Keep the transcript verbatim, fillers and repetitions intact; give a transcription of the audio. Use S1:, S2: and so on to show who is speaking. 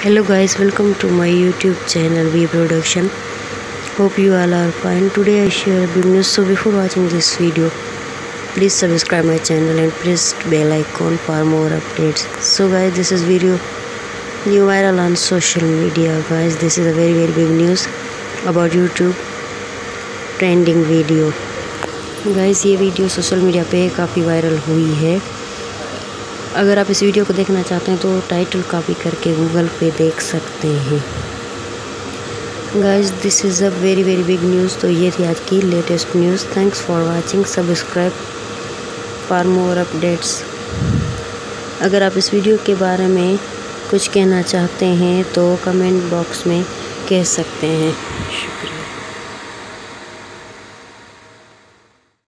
S1: Hello guys, welcome to my YouTube channel V Production. Hope you all are fine. Today I share good news. So before watching this video, please subscribe my channel and press bell icon for more updates. So guys, this is video new viral on social media. Guys, this is a very very big news about YouTube trending video. Guys, ये video social media पे काफ़ी viral हुई है। अगर आप इस video को देखना चाहते हैं तो टाइटल कॉपी करके गूगल पे देख सकते हैं। Guys, this is a very very big news. तो ये थी आज की latest news. Thanks for watching. Subscribe for more updates. अगर आप इस वीडियो के बारे में कुछ कहना चाहते हैं तो कमेंट बॉक्स में कह सकते हैं। शुक्रिया।